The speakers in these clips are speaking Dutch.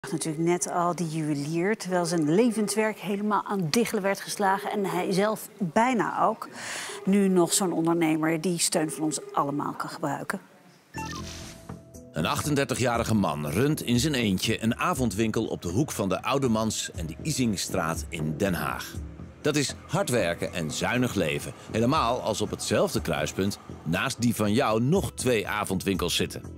Natuurlijk net al die juwelier, terwijl zijn levenswerk helemaal aan diggelen werd geslagen. En hij zelf bijna ook. Nu nog zo'n ondernemer die steun van ons allemaal kan gebruiken. Een 38-jarige man runt in zijn eentje een avondwinkel op de hoek van de Oudemans en de Isingstraat in Den Haag. Dat is hard werken en zuinig leven. Helemaal als op hetzelfde kruispunt naast die van jou nog 2 avondwinkels zitten.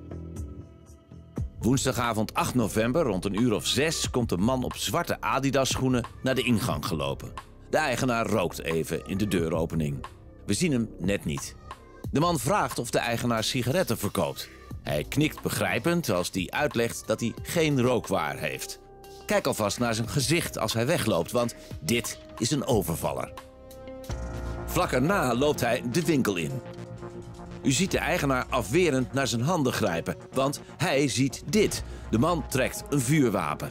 Woensdagavond 8 november rond 6:00 komt een man op zwarte Adidas schoenen naar de ingang gelopen. De eigenaar rookt even in de deuropening. We zien hem net niet. De man vraagt of de eigenaar sigaretten verkoopt. Hij knikt begrijpend als hij uitlegt dat hij geen rookwaar heeft. Kijk alvast naar zijn gezicht als hij wegloopt, want dit is een overvaller. Vlak erna loopt hij de winkel in. U ziet de eigenaar afwerend naar zijn handen grijpen, want hij ziet dit. De man trekt een vuurwapen.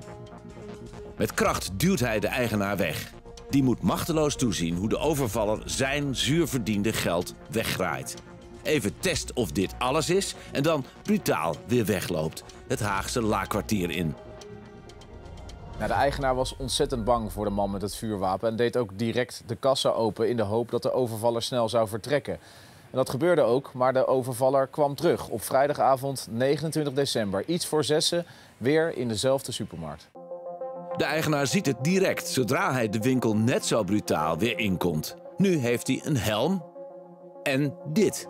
Met kracht duwt hij de eigenaar weg. Die moet machteloos toezien hoe de overvaller zijn zuurverdiende geld weggraait. Even test of dit alles is en dan brutaal weer wegloopt. Het Haagse Laakkwartier in. Nou, de eigenaar was ontzettend bang voor de man met het vuurwapen en deed ook direct de kassa open in de hoop dat de overvaller snel zou vertrekken. En dat gebeurde ook, maar de overvaller kwam terug op vrijdagavond 29 december, iets voor 6:00, weer in dezelfde supermarkt. De eigenaar ziet het direct zodra hij de winkel net zo brutaal weer inkomt. Nu heeft hij een helm en dit.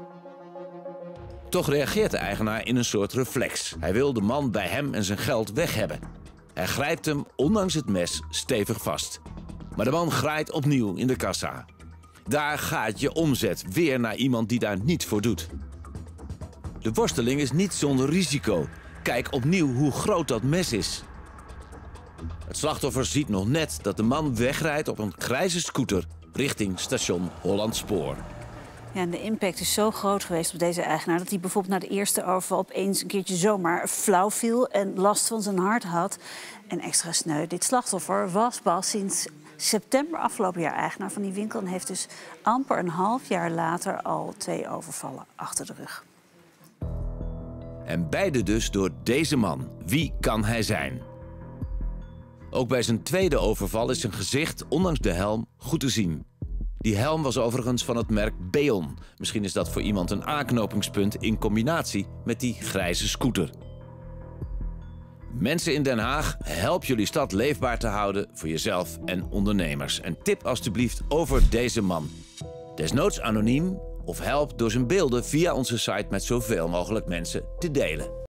Toch reageert de eigenaar in een soort reflex. Hij wil de man bij hem en zijn geld weg hebben. Hij grijpt hem, ondanks het mes, stevig vast. Maar de man graait opnieuw in de kassa. Daar gaat je omzet weer naar iemand die daar niets voor doet. De worsteling is niet zonder risico. Kijk opnieuw hoe groot dat mes is. Het slachtoffer ziet nog net dat de man wegrijdt op een grijze scooter richting station Hollandspoor. Ja, en de impact is zo groot geweest op deze eigenaar dat hij bijvoorbeeld na de eerste overval opeens een keertje zomaar flauw viel en last van zijn hart had. En extra sneu, dit slachtoffer was pas sinds september afgelopen jaar eigenaar van die winkel en heeft dus amper een half jaar later al 2 overvallen achter de rug. En beide dus door deze man. Wie kan hij zijn? Ook bij zijn tweede overval is zijn gezicht, ondanks de helm, goed te zien. Die helm was overigens van het merk Beon. Misschien is dat voor iemand een aanknopingspunt in combinatie met die grijze scooter. Mensen in Den Haag, help jullie stad leefbaar te houden voor jezelf en ondernemers. En tip alstublieft over deze man. Desnoods anoniem of help door zijn beelden via onze site met zoveel mogelijk mensen te delen.